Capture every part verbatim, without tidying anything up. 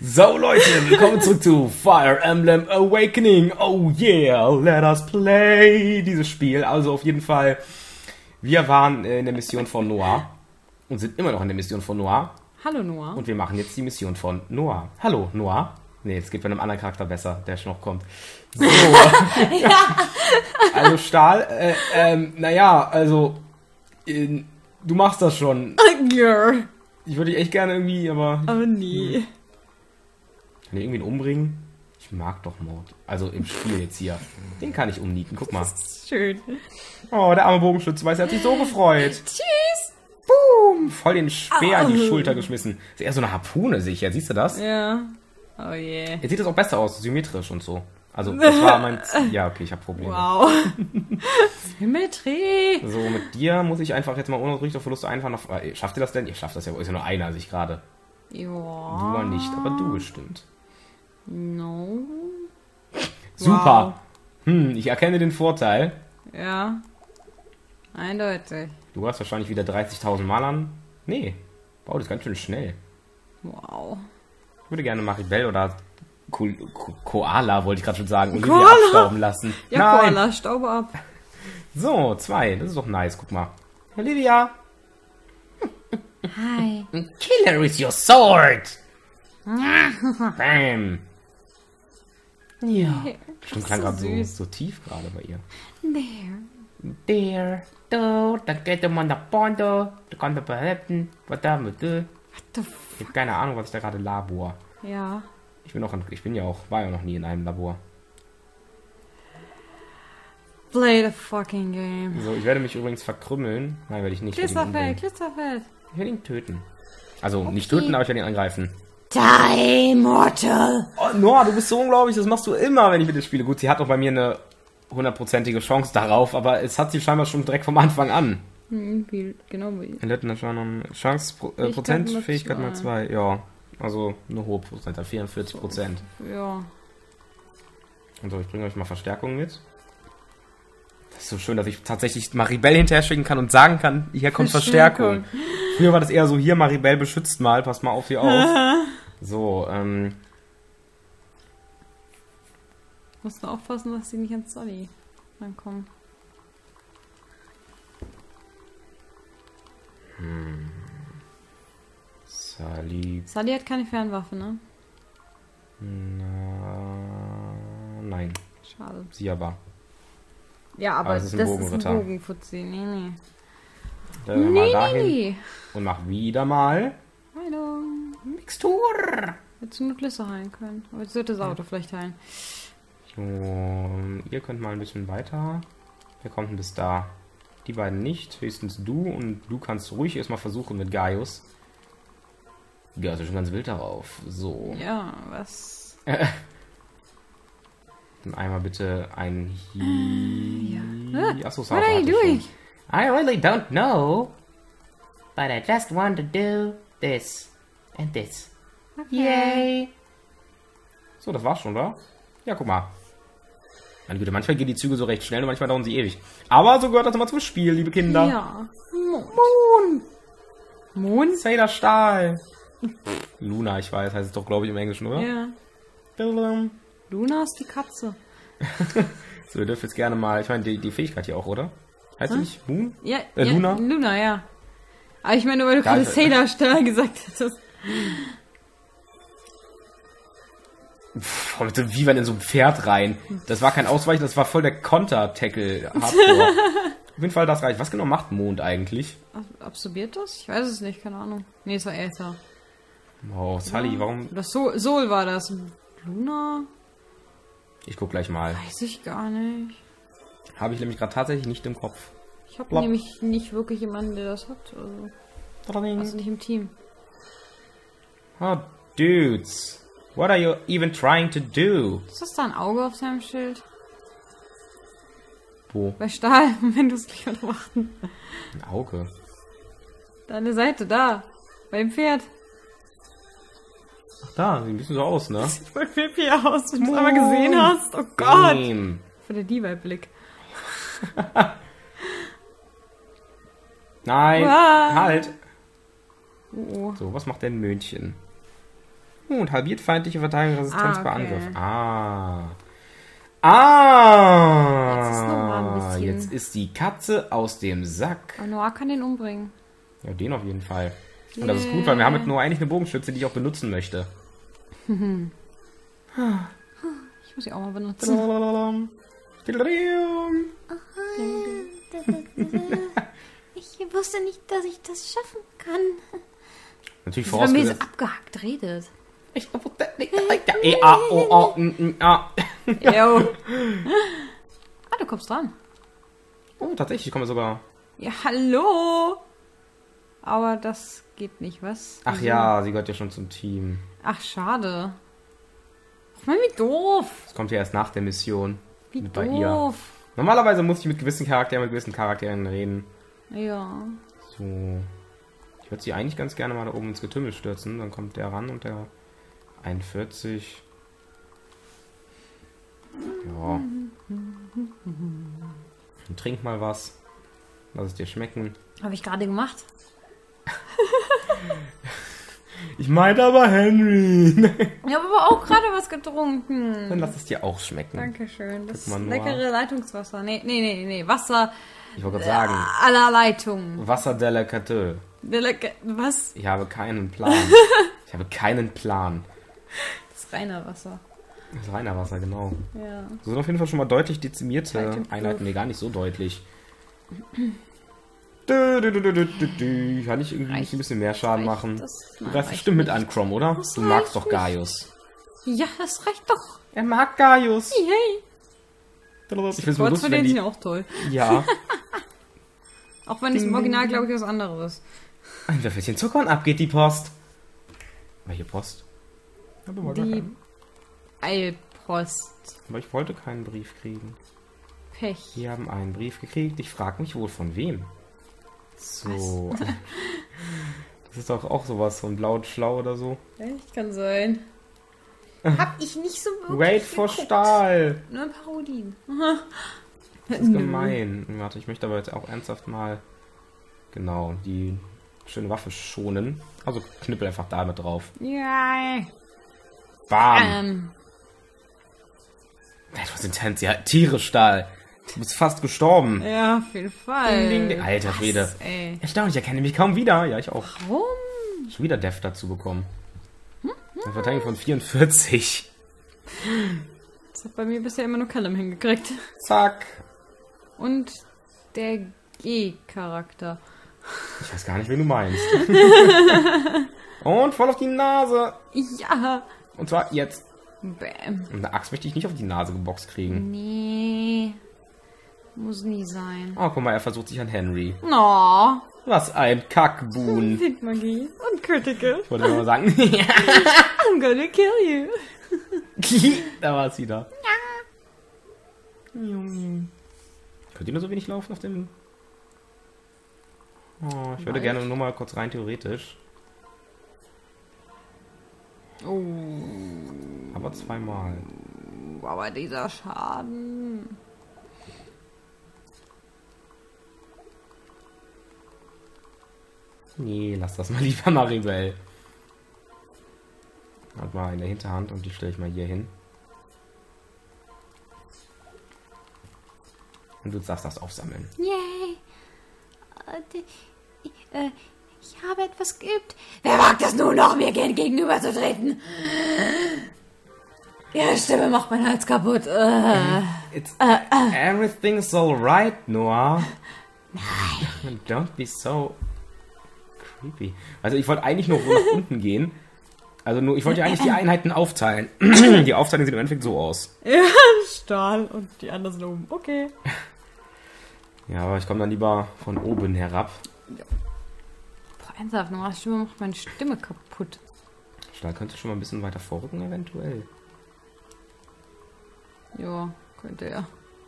So Leute, willkommen zurück zu Fire Emblem Awakening. Oh yeah, let us play dieses Spiel. Also auf jeden Fall, wir waren in der Mission von Noah und sind immer noch in der Mission von Noah. Hallo Noah. Und wir machen jetzt die Mission von Noah. Hallo Noah. Nee, es geht bei einem anderen Charakter besser, der schon noch kommt. So. Ja. Also Stahl, äh, ähm, naja, also, äh, du machst das schon. Ja. Ich würde dich echt gerne irgendwie, aber... Aber nie. Kann ich irgendwen umbringen? Ich mag doch Mord. Also im Spiel jetzt hier. Den kann ich umnieten, guck mal. Das ist schön. Oh, der arme Bogenschütze, weiß, er hat sich so gefreut. Tschüss. Boom. Voll den Speer Au. an die Schulter geschmissen. Das ist eher so eine Harpune, sicher. Siehst du das? Ja. Oh je. Yeah. Jetzt sieht das auch besser aus, symmetrisch und so. Also, das war mein... Z ja, okay, ich habe Probleme. Wow. Symmetrie. So, mit dir muss ich einfach jetzt mal ohne Richtverlust einfach noch... Schafft ihr das denn? Ihr schafft das ja, ist ja nur einer, sich gerade. Ja. Du nicht, aber du bestimmt. No. Super. Wow. Hm, ich erkenne den Vorteil. Ja. Eindeutig. Du hast wahrscheinlich wieder dreißigtausend Mal an. Nee. Wow, das ist ganz schön schnell. Wow. Ich würde gerne Maribel oder Ko Ko Koala, wollte ich gerade schon sagen, und Koala? abstauben lassen. Ja, Nein. Koala, staube ab. So, zwei. Das ist doch nice. Guck mal. Olivia. Hi. Kill her with your sword. Bam. Ja. Schon klang so gerade so, süß. so tief gerade bei ihr. There. Der, do, da geht man nach Bondo, da kann man behalten, was da mit du. What the f... Ich habe keine Ahnung, was ist da gerade Labor. Ja. Ich bin auch, ich bin ja auch, war ja noch nie in einem Labor. Play the fucking game. So, ich werde mich übrigens verkrümmeln. Nein, werde ich nicht. Ich werde ihn Glitzerfeld, umbringen. Glitzerfeld. Ich werde ihn töten. Also, Okay. nicht töten, aber ich werde ihn angreifen. Die Mortal. Oh, Noah, du bist so unglaublich, das machst du immer, wenn ich mit dir spiele. Gut, sie hat auch bei mir eine hundertprozentige Chance darauf, aber es hat sie scheinbar schon direkt vom Anfang an. Hm, wie, genau wie. Letten schon Chance, Pro, äh, Fähigkeit Prozent, mal Fähigkeit mal zwei. zwei, ja. Also eine hohe Prozent, vierundvierzig Prozent. Ja. Und so, ich bringe euch mal Verstärkung mit. Das ist so schön, dass ich tatsächlich Maribel hinterher schicken kann und sagen kann, hier kommt Verstärkung. Verstärkung. Früher war das eher so, hier Maribel beschützt mal, pass mal auf hier auf. So, ähm... Musst du aufpassen, dass sie nicht ans Solly rankommen. Hm. Sally... Sully hat keine Fernwaffe, ne? Na, nein, Schade. sie aber. Ja, aber Aber es ist ein das ist Bogenritter. ein Bogenfuzzi. Nee, nee. Dann Nee, mal nee, dahin nee. und mach wieder mal Hallo. Mixtur. Hättest du nur Glisse heilen können. Aber jetzt wird das Auto vielleicht heilen. So, ihr könnt mal ein bisschen weiter. Wer kommt denn bis da? Die beiden nicht, höchstens du, und du kannst ruhig erstmal versuchen mit Gaius. Ja, ist schon ganz wild darauf. So. Ja, was? Und einmal bitte ein Hi. Ja. Achso, What are you doing? I really don't know. But I just want to do this and this. Yay! So, das war's schon, oder? Ja, guck mal. Meine Güte, manchmal gehen die Züge so recht schnell und manchmal dauern sie ewig. Aber so gehört das immer zum Spiel, liebe Kinder. Ja. Mond. Moon! Mond? Sailor Stahl! Luna, ich weiß, heißt es doch, glaube ich, im Englischen, oder? Ja. Bildum. Luna ist die Katze. So, ihr dürft jetzt gerne mal, ich meine, die, die Fähigkeit hier auch, oder? Heißt sie nicht Moon? Ja, Äh, ja, Luna? Luna, ja. Aber ich meine, nur weil du Ja, gerade ich- Sailor Stahl gesagt hättest. Pff, mit so wie man in so ein Pferd rein. Das war kein Ausweichen, das war voll der Konter-Tackle. Hardcore. Auf jeden Fall, das reicht. Was genau macht Mond eigentlich? Ab- Absorbiert das? Ich weiß es nicht, keine Ahnung. Nee, es war älter. Oh, Sully, warum? Das Sol, Sol war das. Luna? Ich guck gleich mal. Weiß ich gar nicht. Habe ich nämlich gerade tatsächlich nicht im Kopf. Ich habe Blopp. nämlich nicht wirklich jemanden, der das hat. Also, also nicht im Team. Oh, dudes. What are you even trying to do? Ist das da ein Auge auf seinem Schild? Wo? Bei Stahl, wenn du es gleich beobachten. Ein Auge. Da an der Seite, da. Bei dem Pferd. Ach da, sieht ein bisschen so aus, ne? Sieht voll creepy aus, wenn du es einmal gesehen hast. Oh Gott. Damn. Für der Diva-Blick. Nein, Ah. halt. Oh, oh. So, was macht denn Mönchen? Und halbiert feindliche Verteidigungsresistenz Ah, bei okay. Angriff. Ah. Ah. Jetzt ist noch mal ein bisschen. Jetzt ist die Katze aus dem Sack. Aber Noah kann den umbringen. Ja, den auf jeden Fall. Und das ist gut, weil wir haben mit nur eigentlich eine Bogenschütze, die ich auch benutzen möchte. Ich muss sie auch mal benutzen. Ich wusste nicht, dass ich das schaffen kann. Natürlich Dass bei mir so vorausgesetzt. abgehackt redet. Ich E, A, O, O, N, N, A. Jo. Ah, du kommst dran. Oh, tatsächlich, ich komme sogar. Ja, hallo. Aber das geht nicht, was? Ach Wieso? ja, sie gehört ja schon zum Team. Ach, schade. Ach, Mann, wie doof. Das kommt ja erst nach der Mission. Wie Mit bei doof. ihr. Normalerweise muss ich mit gewissen Charakteren, mit gewissen Charakteren reden. Ja. So. Ich würde sie eigentlich ganz gerne mal da oben ins Getümmel stürzen. Dann kommt der ran und der einundvierzig. Ja. Und trink mal was. Lass es dir schmecken. Habe ich gerade gemacht. Ich meinte aber Henry. Ich habe aber auch gerade was getrunken. Dann lass es dir auch schmecken. Dankeschön. Das Guck mal, ist Noah. leckere Leitungswasser. Nee, nee, nee, nee. Wasser Ich wollte gerade sagen, aller Leitung. Wasser delicateux. Lecker- Was? Ich habe keinen Plan. Ich habe keinen Plan. Das ist reiner Wasser. Das ist reiner Wasser, genau. Ja. Das sind auf jeden Fall schon mal deutlich dezimierte Zweite Einheiten. Nee, gar nicht so deutlich. Dü, dü, dü, dü, dü, dü, dü. Kann ich irgendwie Reicht. ein bisschen mehr Schaden Reicht machen? das? Du Nein, greifst reicht bestimmt mit nicht. an, Crom, oder? Das Du magst reicht doch nicht. Gaius. Ja, das reicht doch. Er mag Gaius. Yay. Ich finde es Kurz lustig, von wenn denen sind die... ja auch toll. Ja. Auch wenn es im Original, glaube ich, was anderes ist. Ein Würfelchen Zucker und ab geht die Post. Welche Post? Aber, mal gar Die keinen. Eilpost. Aber ich wollte keinen Brief kriegen. Pech. Wir haben einen Brief gekriegt. Ich frage mich wohl von wem. So. Das ist doch auch sowas von blau und schlau oder so. Echt, kann sein. Hab ich nicht so wirklich Wait for geguckt. Stahl. Nur Parodien. Das ist gemein. Warte, ich möchte aber jetzt auch ernsthaft mal genau die schöne Waffe schonen. Also knüppel einfach damit drauf. Ja. Bam. Ähm. Das was intens. Ja, Tiere-Stahl. Du bist fast gestorben. Ja, auf jeden Fall. Ding, ding, ding. Alter Schwede. Was, ey. Erstaunlich, ich erkenne mich kaum wieder. Ja, ich auch. Warum? Schon wieder Def dazu bekommen. Eine Verteidigung von vierundvierzig. Das hat bei mir bisher immer nur Callum hingekriegt. Zack. Und der G-Charakter. Ich weiß gar nicht, wen du meinst. Und voll auf die Nase. Ja. Und zwar jetzt. Bäm. Und eine Axt möchte ich nicht auf die Nase geboxt kriegen. Nee. Muss nie sein. Oh, guck mal, er versucht sich an Henry. No. Was ein Kackbuhn. Hit-Magie. Und Critical. Ich wollte nur mal sagen. I'm gonna kill you. Da war es wieder. Könnt ihr nur so wenig laufen auf dem... Oh, ich würde Wald. gerne nur mal kurz rein theoretisch. Oh. Aber zweimal. Aber dieser Schaden. Nee, lass das mal lieber, Maribel. Hat mal in der Hinterhand und die stelle ich mal hier hin. Und du darfst das aufsammeln. Yay. Äh, die- äh, ich habe etwas geübt. Wer wagt es nun noch, mir gen- gegenüberzutreten? Ihre Stimme macht mein Hals kaputt. Äh. It's everything's alright, Noah. Nein. Don't be so creepy. Also ich wollte eigentlich nur nach unten gehen. Also nur, ich wollte ja eigentlich die Einheiten aufteilen. Die Aufteilung sieht im Endeffekt so aus. Ja, Stahl und die anderen sind oben. Okay. Ja, aber ich komme dann lieber von oben herab. Boah, ernsthaft, Noahs Stimme macht meine Stimme kaputt. Stahl könnte schon mal ein bisschen weiter vorrücken, eventuell. Ja, könnte ja.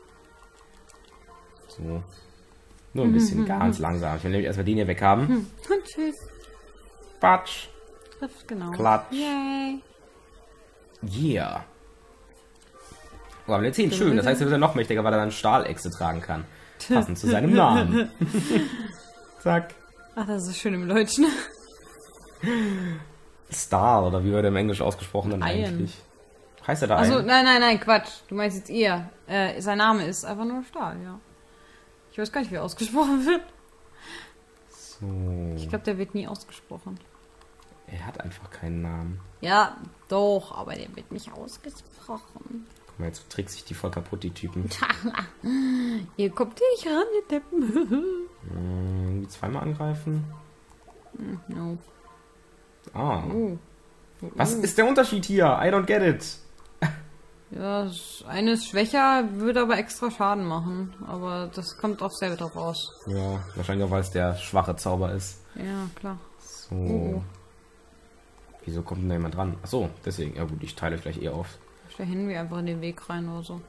So. Nur ein bisschen, ganz langsam. Ich will nämlich erstmal den hier weghaben. Hm. Und tschüss. Batsch. Trifft genau. Klatsch. Yay. Yeah. Oh, aber der zehn, schön. Das heißt, er wird ja noch mächtiger, weil er dann Stahlechse tragen kann. Passend zu seinem Namen. Zack. Ach, das ist schön im Deutschen. Star, oder wie wird er im Englisch ausgesprochen dann Ian. eigentlich? Heißt er da Also Ian? nein, nein, nein, Quatsch. Du meinst jetzt ihr. Äh, sein Name ist einfach nur Stahl, ja. Ich weiß gar nicht, wie er ausgesprochen wird. So. Ich glaube, der wird nie ausgesprochen. Er hat einfach keinen Namen. Ja, doch, aber der wird nicht ausgesprochen. Guck mal, jetzt trickst sich die voll kaputt, die Typen. Ihr kommt hier nicht ran, ihr Deppen. Hm, irgendwie zweimal angreifen. No. Ah. Oh. Was ist der Unterschied hier? I don't get it. Ja, das eine ist schwächer, würde aber extra Schaden machen. Aber das kommt auch selber drauf aus. Ja, wahrscheinlich auch, weil es der schwache Zauber ist. Ja, klar. So. Oh. Wieso kommt denn da jemand dran? Achso, deswegen. Ja gut, ich teile euch gleich eh auf. Stell Henry einfach in den Weg rein oder so.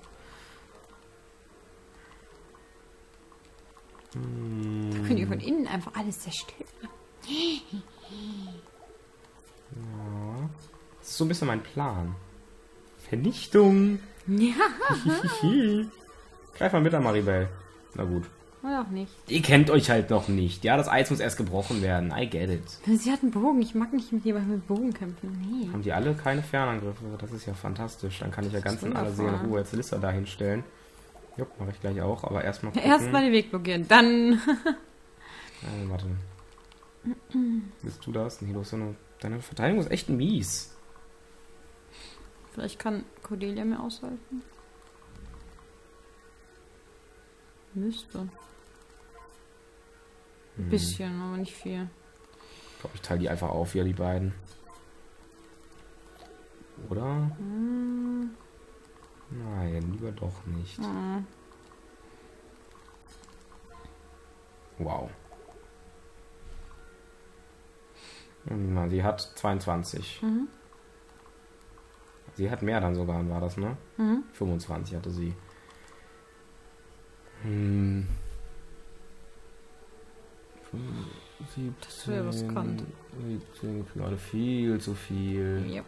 Hm. Da könnt ihr von innen einfach alles zerstören. Ja. Das ist so ein bisschen mein Plan. Vernichtung. Ja. Greif mal mit an, Maribel. Na gut. Oder auch nicht. Ihr kennt euch halt noch nicht. Ja, das Eis muss erst gebrochen werden. I get it. Sie hat einen Bogen. Ich mag nicht mit jemandem mit Bogen kämpfen. Nee. Haben die alle keine Fernangriffe? Das ist ja fantastisch. Dann kann ich ja ganz in aller Seelenruhe jetzt Lissa da hinstellen. Jupp, mache ich gleich auch. Aber erstmal gucken. Erstmal den Weg blockieren. Dann... Oh, warte. Willst du das? Nee, du hast ja nur... Deine Verteidigung ist echt mies. Vielleicht kann Cordelia mir aushelfen. Müsste. Ein Hm. bisschen, aber nicht viel. Ich glaube, ich teile die einfach auf hier, die beiden. Oder? Hm. Nein, lieber doch nicht. Hm. Wow. Na, sie hat zweiundzwanzig. Mhm. Sie hat mehr dann sogar, war das, ne? Mhm. fünfundzwanzig hatte sie. Hm. siebzehn, Das wäre riskant. siebzehn, gerade viel zu viel. Ja.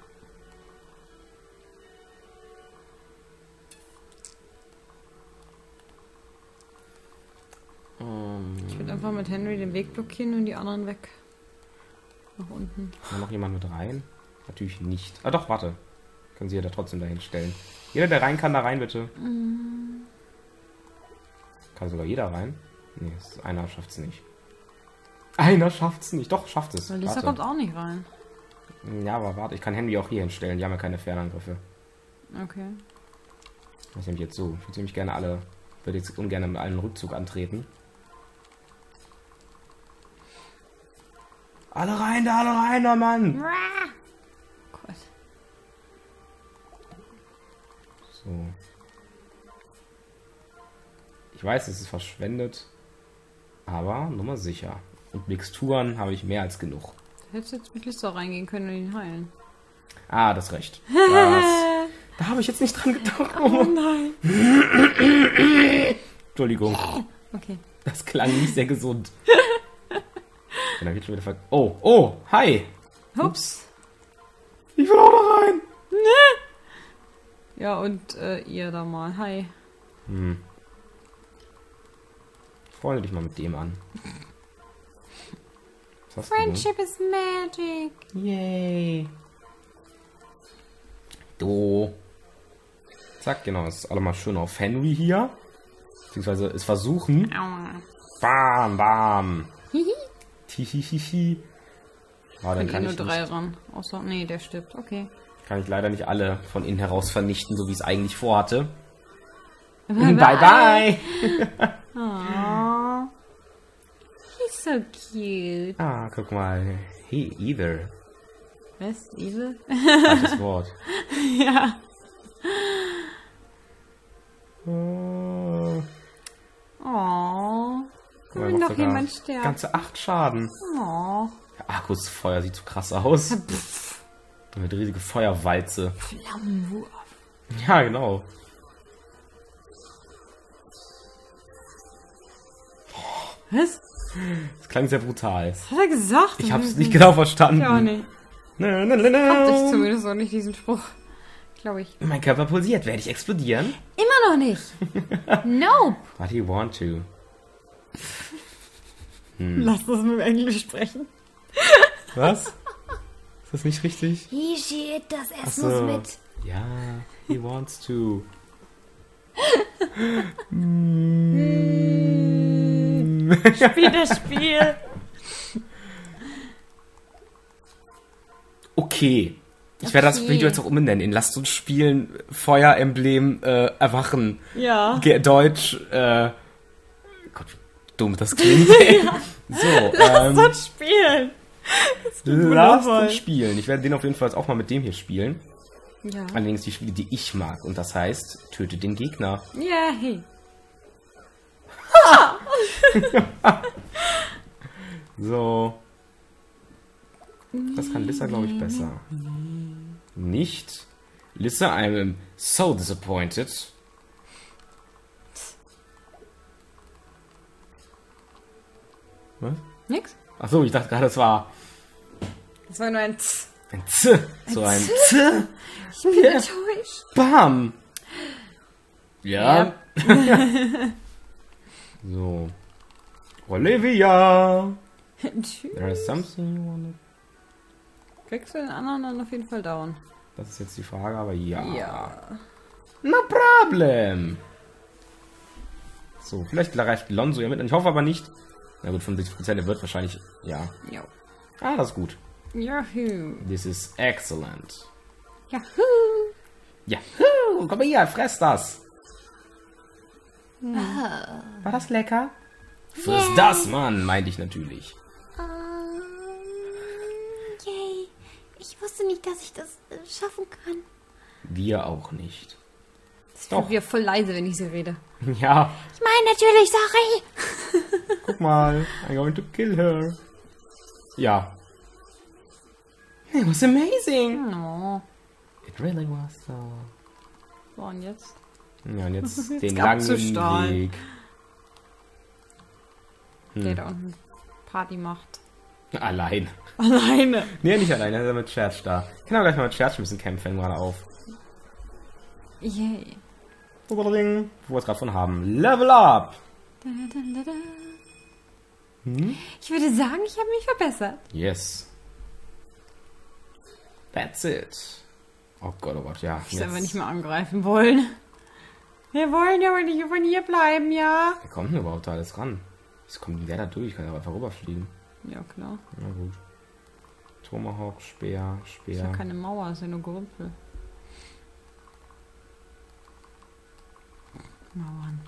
Ähm, Ich würde einfach mit Henry den Weg blockieren und die anderen weg. Nach unten. kann noch jemand mit rein? Natürlich nicht. Ah doch, warte. Können sie ja da trotzdem dahin stellen. Jeder, der rein kann, da rein, bitte. Mhm. Kann sogar jeder rein? Nee, es- einer schafft's nicht. Einer schafft's nicht. Doch, schafft es. Weil Lisa Warte. kommt auch nicht rein. Ja, aber warte, ich kann Henry auch hier hinstellen. Die haben ja keine Fernangriffe. Okay. Das nehme ich jetzt so. Ich würde nämlich gerne alle, würde jetzt ungern mit allen Rückzug antreten. Alle rein, da, alle rein, da, Mann! Gott. So. Ich weiß, es ist verschwendet, aber Nummer sicher. Und Mixturen habe ich mehr als genug. Du hättest jetzt mit Lisa reingehen können und ihn heilen. Ah, das recht. Das, da habe ich jetzt nicht dran gedacht. Oh nein. Entschuldigung. Okay. Das klang nicht sehr gesund. Dann hab ich schon wieder ver oh, oh, hi. Ups. Ich will auch da rein. Ja, und äh, ihr da mal. Hi. Hm. Freunde dich mal mit dem an. Was hast du denn? Friendship is magic. Yay. Du. Zack, genau. Das ist alle mal schön auf Henry hier. Beziehungsweise es versuchen. Aua. Bam, bam. Hihi. Hihihihi. Ah, dann Kann kann eh nur ich, drei nicht, ran. Außer, nee, der stirbt. Okay. kann ich leider nicht alle von innen heraus vernichten, so wie ich es eigentlich vorhatte. Bye Bye, bye. Aww. He's so cute. Ah, guck mal. He either. Was? Evil? Falsches Wort. Ja. Oh. Oh. Guck mal, Will macht noch sogar jemand sterben? ganze acht Schaden. Oh. Der Akkus-Feuer sieht so krass aus. Eine riesige Feuerwalze. Flammenwurf. Ja, genau. Was? Das klang sehr brutal. Was hat er gesagt? Ich hab's nicht genau verstanden. Ja, nicht. Nö, nö, nö, nö. Hab ich zumindest noch nicht diesen Spruch. Glaube ich. Mein Körper pulsiert. Werde ich explodieren? Immer noch nicht. Nope. What do you want to? Lass uns mit Englisch sprechen. Was? Ist das nicht richtig? He, shit, das Ach Essen so. muss mit. Ja, he wants to. Spiel das Spiel. Okay. Ich werde das Okay. Video jetzt auch umbenennen. In Lasst uns spielen, Feueremblem, äh, Erwachen. Ja. Ge Deutsch, äh. Gott, wie dumm das klingt. Ey. So, ähm. Lasst uns spielen. Lasst wundervoll. uns spielen. Ich werde den auf jeden Fall jetzt auch mal mit dem hier spielen. Ja. Allerdings die Spiele, die ich mag. Und das heißt, töte den Gegner. Ja, hey. So. Das kann Lissa, glaube ich, besser. Nicht. Lissa, I'm so disappointed. Was? Nix? Achso, ich dachte gerade, das war Das war nur ein Z. ein Z. So ein Z. Ich bin enttäuscht. Bam. Ja. Ja. So. Olivia. Tschüss. There is something you wanna... Kriegst du den anderen dann auf jeden Fall down? Das ist jetzt die Frage, aber ja. Ja. No problem. So, vielleicht reicht Lonzo ja mit. Ich hoffe aber nicht. Na gut, fünfundsiebzig Prozent, er wird wahrscheinlich... Ja. Jo. Ah, das ist gut. Yahoo. This is excellent. Yahoo. Yahoo! Komm mal hier, fress das. War das lecker? Friss das, Mann, meinte ich natürlich. Ähm, yay. Ich wusste nicht, dass ich das äh, schaffen kann. Wir auch nicht. Das Doch. wird wieder voll leise, wenn ich so rede. Ja, Ich meine natürlich, sorry. guck mal. I'm going to kill her. Ja. It was amazing. No. It really was so. So, und jetzt? Ja, und jetzt den Jetzt langen abzustrahlen. Weg. Der da unten Party macht. Allein. Alleine. Nee, nicht allein, er ist ja mit Scherz da. Ich kann aber gleich mal mit Scherz ein bisschen kämpfen, gerade auf. Yay. Wo wir es gerade von haben. Level up! Da, da, da, da. Hm? Ich würde sagen, ich habe mich verbessert. Yes. That's it. Oh Gott, oh Gott, ja. Ich soll aber nicht mehr angreifen wollen. Wir wollen ja aber nicht von hier bleiben, ja? Wer kommt denn überhaupt da alles ran? Wieso kommt denn der da durch? Ich kann ja einfach rüberfliegen. Ja, klar. Na gut. Tomahawk, Speer, Ist Speer. ja keine Mauer, ist ja nur Gerümpel. Mauern.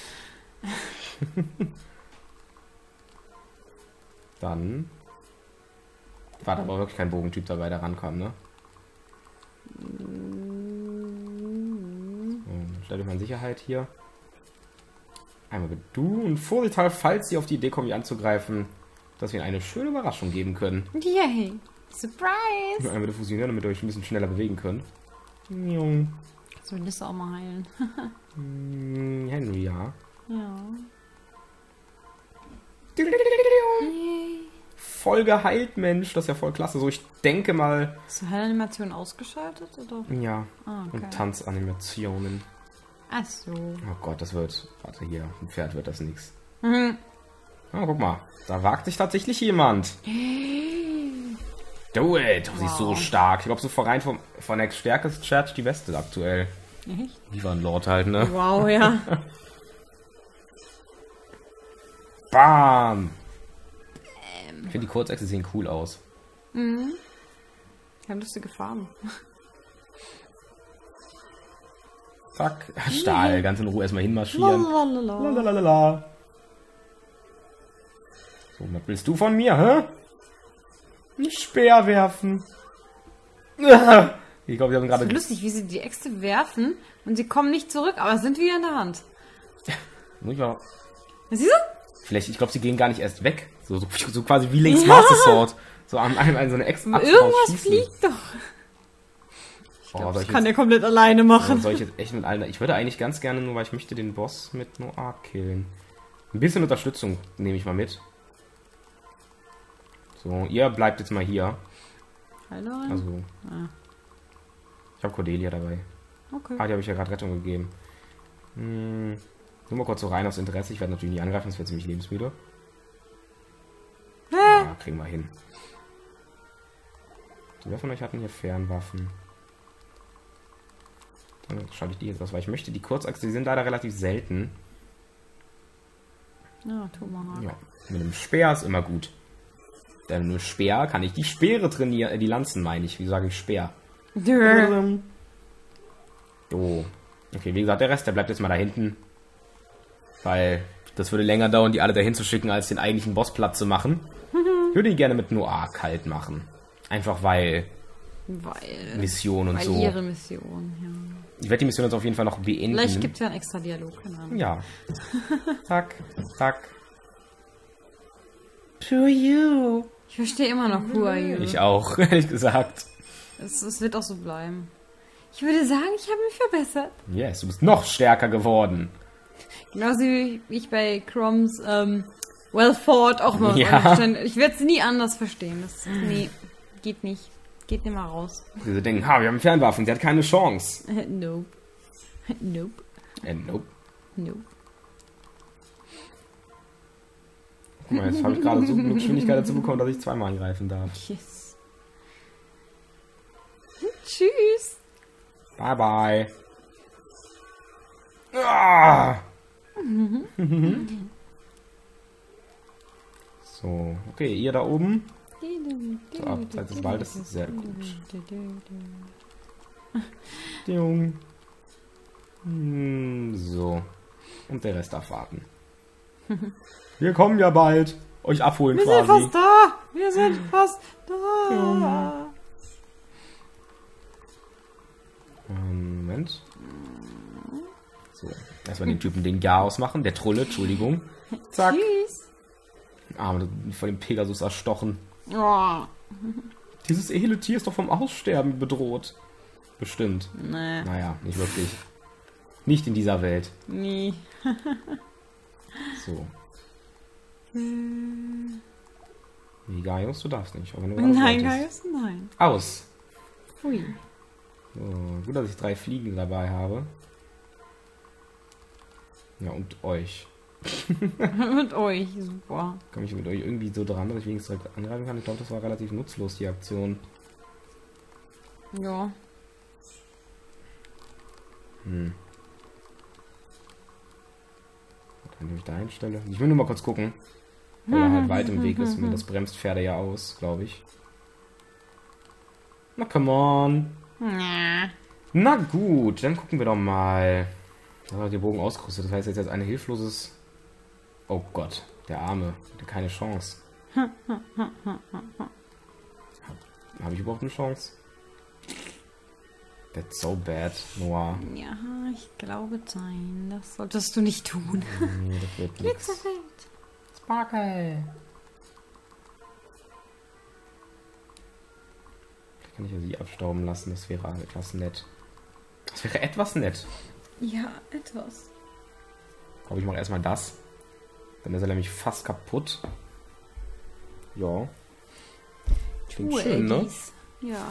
Dann. War da aber wirklich kein Bogentyp dabei, der rankam, ne? So, stell dich mal in Sicherheit hier. Einmal mit du und Vogeltal, falls sie auf die Idee kommen, mich anzugreifen, dass wir ihnen eine schöne Überraschung geben können. Yay! Surprise! Einmal bitte fusionieren, damit ihr euch ein bisschen schneller bewegen könnt. Jung. So, Lisse auch mal heilen. Hm, Henry, ja. Ja. Voll geheilt, Mensch. Das ist ja voll klasse. So, ich denke mal. Ist die Heilanimation ausgeschaltet, oder? Ja. Ah, okay. Und Tanzanimationen. Ach so. Oh Gott, das wird. Warte hier. Ein Pferd wird das nix. Mhm. Ah, guck mal. Da wagt sich tatsächlich jemand. Do it. Oh, sie ist so Wow. stark. Ich glaube, so rein vom, von der Stärke ist Church die Beste aktuell. Echt? Wie war ein Lord halt, ne? Wow, ja. Bam! Ich finde die Kurzechse sehen cool aus. Mhm. Ich habe lustige Farben. Zack. Stahl. Ganz in Ruhe erstmal hinmarschieren. Lalalala. Lalalala. So, was willst du von mir, hä? Ein Speer werfen. Ich glaube, wir haben Das gerade... ist lustig, wie sie die Äxte werfen und sie kommen nicht zurück, aber sind wieder in der Hand. Muss ich mal... Siehst du? Vielleicht, ich glaube, sie gehen gar nicht erst weg. So, so, so quasi wie Link's Master Sword. So an einem an so eine Ex Irgendwas fliegt doch. Ich Oh, glaub, soll das ich kann jetzt- der komplett alleine machen. Soll ich jetzt echt mit allen... Ich würde eigentlich ganz gerne, nur weil ich möchte den Boss mit Noir killen. Ein bisschen Unterstützung nehme ich mal mit. So, ihr bleibt jetzt mal hier. Heilerin? Also, Ah, ich habe Cordelia dabei. okay. Ah, die habe ich ja gerade Rettung gegeben. Hm, nur mal kurz so rein aufs Interesse. Ich werde natürlich nicht angreifen, das wäre ziemlich lebensmüde. Ja, kriegen wir hin. Wer von euch hatten hier Fernwaffen? Dann schalte ich die jetzt aus, weil ich möchte die Kurzachse, die sind leider relativ selten. Ja, Tomahawk. Ja, mit einem Speer ist immer gut. Denn mit einem Speer kann ich die Speere trainieren, äh, die Lanzen meine ich. Wie sage ich Speer? Dürr. So. Okay, wie gesagt, der Rest, der bleibt jetzt mal da hinten. Weil das würde länger dauern, die alle dahin zu schicken, als den eigentlichen Boss platt zu machen. Ich würde die gerne mit Noir kalt machen. Einfach weil... Weil... Mission und weil so. ihre Mission, ja. Ich werde die Mission jetzt auf jeden Fall noch beenden. Vielleicht gibt es ja einen extra Dialog, keine Ahnung. Ja. Zack, zack. To you. Ich verstehe immer noch Who Are You. Ich auch, ehrlich gesagt. Es, es wird auch so bleiben. Ich würde sagen, ich habe mich verbessert. Yes, du bist noch stärker geworden. Genauso wie ich bei Chroms ähm, Well Fought auch mal Ja. verstanden. Ich werde es nie anders verstehen. Das, nee, geht nicht. Geht nicht mal raus. Sie denken, ha, wir haben Fernwaffen, der hat keine Chance. Nope. Nope. Äh, nope. Nope. Guck mal, jetzt habe ich gerade so genug Geschwindigkeit dazu bekommen, dass ich zweimal angreifen darf. Yes. Tschüss. Bye, bye. Ah! So, okay, ihr da oben. So, abseits des Waldes ist sehr gut. Ding. Hm, so. Und der Rest darf warten. Wir kommen ja bald. Euch abholen Wir quasi. sind fast da. Wir sind fast da. Ähm, Moment. So. Erstmal den Typen den Garaus machen. Der Trulle, Entschuldigung. Zack. Tschüss. Arme, vor dem Pegasus erstochen. Oh. Dieses edle Tier ist doch vom Aussterben bedroht. Bestimmt. Nee. Naja, nicht wirklich. Nicht in dieser Welt. Nie. So. Nee, Gaius, du darfst nicht. Aber nur Nein, Gaius. Gaius, nein. Aus. Ui. So, gut, dass ich drei Fliegen dabei habe. Ja, und euch. Mit euch, super. Komme ich mit euch irgendwie so dran, dass ich wenigstens direkt angreifen kann? Ich glaube, das war relativ nutzlos, die Aktion. Ja. Hm. Dann nehme ich da einstelle. Ich will nur mal kurz gucken. Weil er halt weit im Weg ist. Und das bremst Pferde ja aus, glaube ich. Na, come on. Ja. Na gut, dann gucken wir doch mal. Da hat der Bogen ausgerüstet. Das heißt, jetzt ist ein hilfloses... Oh Gott, der Arme. Hatte keine Chance. Habe hab ich überhaupt eine Chance? That's so bad, Noah. Ja, ich glaube, nein. Das solltest du nicht tun. Nee, das wird nichts. Glitzerfeld. Sparkle. Vielleicht kann ich ja sie abstauben lassen. Das wäre etwas nett. Das wäre etwas nett. Ja, etwas. Aber ich mache erstmal das. Dann ist er nämlich fast kaputt. Ja. Klingt Tue schön, ne? dies. Ja.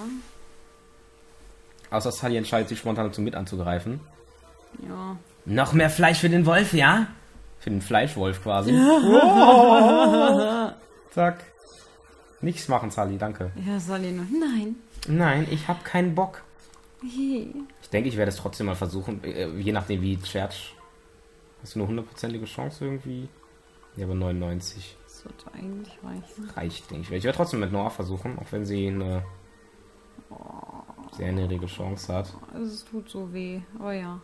Außer Sully entscheidet sich spontan dazu mit anzugreifen. Ja. Noch mehr Fleisch für den Wolf, ja? Für den Fleischwolf quasi. Oh. Zack. Nichts machen, Sully, danke. Ja, soll ich noch? Nein. Nein, ich habe keinen Bock. Hey. Ich denke, ich werde es trotzdem mal versuchen. Äh, je nachdem, wie Church. Hast du eine hundertprozentige Chance irgendwie? Ja, aber neunundneunzig. Das wird eigentlich reichen. Reicht, denke ich. Ich werde trotzdem mit Noah versuchen, auch wenn sie eine sehr niedrige Chance hat. Also es tut so weh. Oh ja.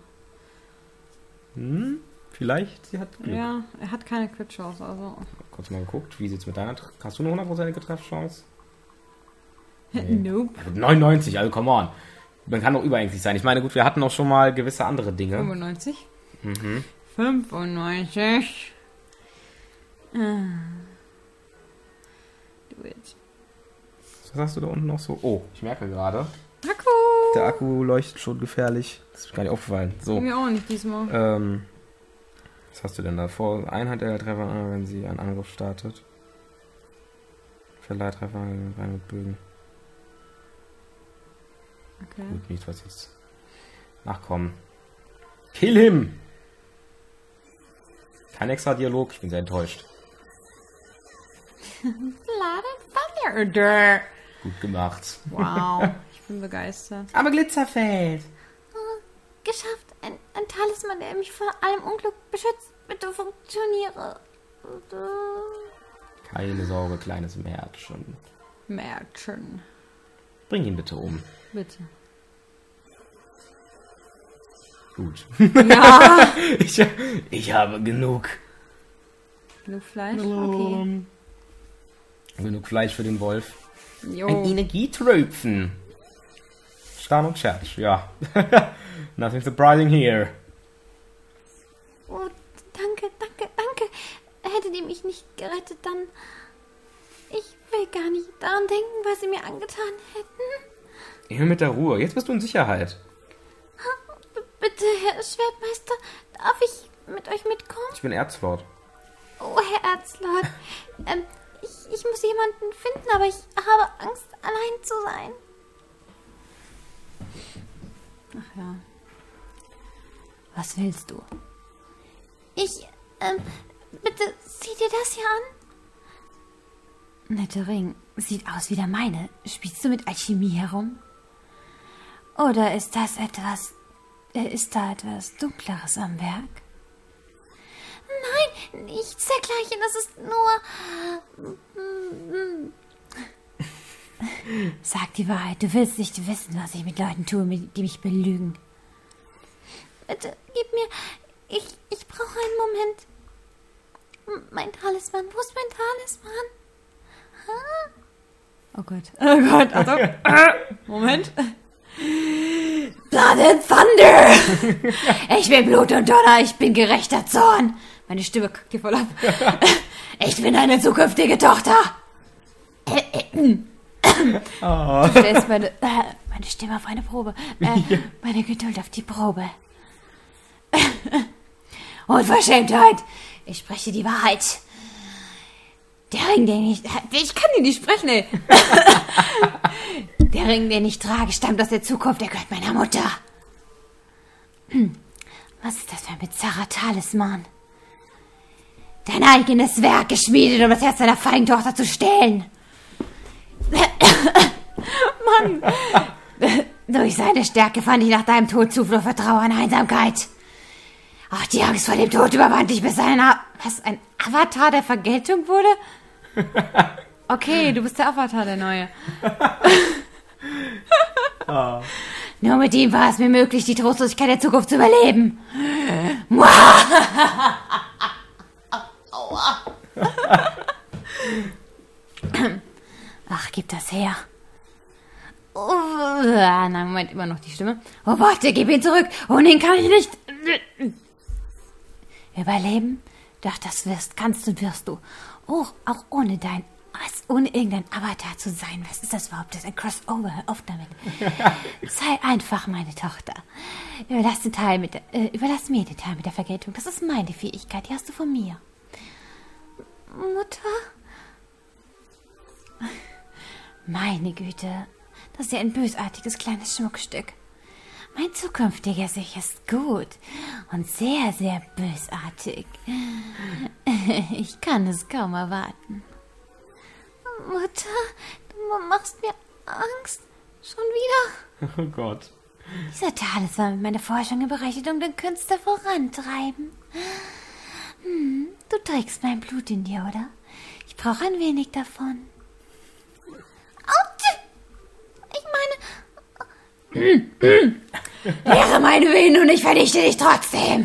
Hm? Vielleicht, sie hat Glück. Ja, er hat keine Crit-Chance, also. Kurz mal geguckt, wie sieht's mit deiner... Tr- Hast du eine hundertprozentige Treffchance? Nee. Nope. neunundneunzig, also come on. Man kann doch überängstlich sein. Ich meine, gut, wir hatten auch schon mal gewisse andere Dinge. fünfundneunzig? Mhm. fünfundneunzig. Ah. Do it. Was hast du da unten noch so? Oh, ich merke gerade. Akku! Der Akku leuchtet schon gefährlich. Das ist mir gar nicht aufgefallen. So. Mir auch nicht diesmal. Ähm, was hast du denn da vor? Einheit der Treffer, wenn sie einen Angriff startet. Verleitreffer rein mit Bögen. Okay. Gut, nicht was jetzt. Nachkommen. Kill him! Kein extra Dialog, ich bin sehr enttäuscht. Blood and Thunder. Gut gemacht. Wow, ich bin begeistert. Aber Glitzerfeld. Geschafft. Ein, ein Talisman, der mich vor allem Unglück beschützt. Bitte funktioniere. Bitte. Keine Sorge, kleines Mädchen. Mädchen. Bring ihn bitte um. Bitte. Gut. Ja. ich, ich habe genug. Genug Fleisch? Okay. Genug Fleisch für den Wolf. Jo. Ein Energietröpfen. Stan und Scherz, ja. Nothing surprising here. Oh, danke, danke, danke. Hättet ihr mich nicht gerettet, dann... Ich will gar nicht daran denken, was sie mir angetan hätten. Immer mit der Ruhe. Jetzt bist du in Sicherheit. B- bitte, Herr Schwertmeister, darf ich mit euch mitkommen? Ich bin Erzlord. Oh, Herr Erzlord, ähm, ich, ich muss jemanden finden, aber ich habe Angst, allein zu sein. Ach ja. Was willst du? Ich, ähm, bitte, sieh dir das hier an. Netter Ring. Sieht aus wie der meine. Spielst du mit Alchemie herum? Oder ist das etwas... Äh, ist da etwas Dunkleres am Werk? Nein, nichts dergleichen. Das ist nur... Sag die Wahrheit. Du willst nicht wissen, was ich mit Leuten tue, die mich belügen. Bitte, gib mir... Ich, ich brauche einen Moment. M- Mein Talisman. Wo ist mein Talisman? Oh Gott. Oh Gott, also. Moment. Blood and Thunder! Ich bin Blut und Donner, ich bin gerechter Zorn. Meine Stimme kackt hier voll ab. Ich bin deine zukünftige Tochter. Oh. Du stellst meine, äh, meine Stimme auf eine Probe. Äh, meine Geduld auf die Probe. Unverschämtheit. Ich spreche die Wahrheit. Der Ring, den ich... Ich kann ihn nicht sprechen, ey. Der Ring, den ich trage, stammt aus der Zukunft. Er gehört meiner Mutter. Was ist das für ein bizarrer Talisman? Dein eigenes Werk geschmiedet, um das Herz deiner feinen Tochter zu stehlen. Mann. Durch seine Stärke fand ich nach deinem Tod Zuflucht für Trauer und Einsamkeit. Auch die Angst vor dem Tod überwand dich, bis einer... Was, ein Avatar der Vergeltung wurde? Okay, du bist der Avatar, der Neue. Oh. Nur mit ihm war es mir möglich, die Trostlosigkeit der Zukunft zu überleben. Ach, gib das her. Oh, nein, Moment, immer noch die Stimme. Oh, warte, gib ihn zurück. Ohne ihn kann ich nicht... Überleben? Doch, das wirst, kannst und wirst du. Oh, auch ohne dein... Was, ohne irgendein Avatar zu sein. Was ist das überhaupt? Das ist ein Crossover. Hör auf damit. Sei einfach meine Tochter. Überlass, den Teil mit der, äh, überlass mir den Teil mit der Vergeltung. Das ist meine Fähigkeit. Die hast du von mir. Mutter? Meine Güte. Das ist ja ein bösartiges kleines Schmuckstück. Mein zukünftiger sich ist gut und sehr, sehr bösartig. Ich kann es kaum erwarten. Mutter, du machst mir Angst. Schon wieder? Oh Gott. Dieser Talisman wird meine Forschung im Bereich der dunklen Künste vorantreiben. Hm, du trägst mein Blut in dir, oder? Ich brauche ein wenig davon. Ich meine... Lehre meine Wehen und ich vernichte dich trotzdem.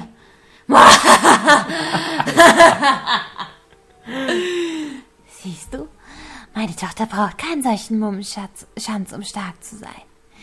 Siehst du? Meine Tochter braucht keinen solchen Mummenschanz, Schanz, um stark zu sein.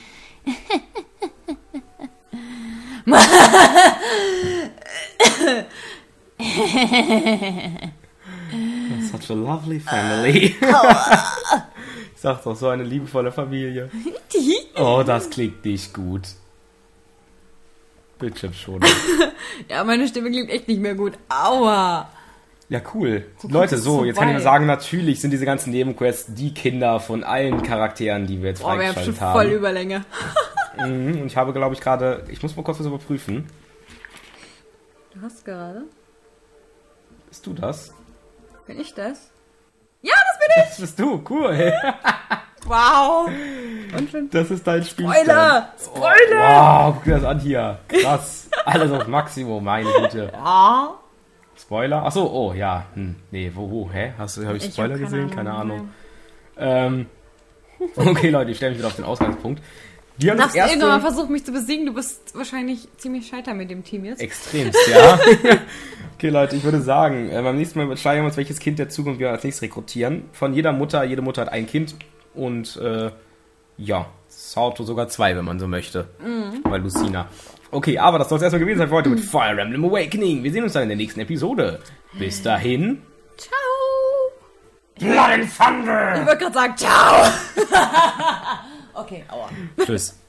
Such a lovely family. Ich sag doch, so eine liebevolle Familie. Oh, das klingt nicht gut. Bildschirm schon. Ja, meine Stimme klingt echt nicht mehr gut. Aua. Ja, cool. Leute, so, so jetzt kann ich weit. mal sagen, natürlich sind diese ganzen Nebenquests die Kinder von allen Charakteren, die wir jetzt Boah, wir haben schon freigeschaltet haben. voll Überlänge. Mhm, und ich habe, glaube ich, gerade... Ich muss mal kurz was überprüfen. Du hast gerade? Bist du das? Bin ich das? Ja, das bin ich! Das bist du, cool. Wow. Das ist dein Spiel. Spoiler! Spoiler! Oh, wow, guck dir das an hier. Krass. Alles auf Maximum, meine Güte. Ja. Spoiler? Achso, oh, ja. Hm, nee, wo, wo, hä? Hast du, hab ich Ich Spoiler hab keine gesehen? Keine Ahnung, Ahnung. Ähm, okay, Leute, ich stelle mich wieder auf den Ausgangspunkt. Wir haben Du das hast irgendwann mal erste... versucht, mich zu besiegen. Du bist wahrscheinlich ziemlich scheiter mit dem Team jetzt. Extremst, ja. Okay, Leute, ich würde sagen, äh, beim nächsten Mal entscheiden wir uns, welches Kind der Zukunft wir als nächstes rekrutieren. Von jeder Mutter, jede Mutter hat ein Kind und, äh, ja, Sauto sogar zwei, wenn man so möchte. Mhm. Bei Lucina. Okay, aber das soll es erstmal gewesen sein für heute mit Fire Emblem Awakening. Wir sehen uns dann in der nächsten Episode. Bis dahin. Ciao. Blood and Thunder! Ich wollte gerade sagen, ciao. Okay, aua. Tschüss.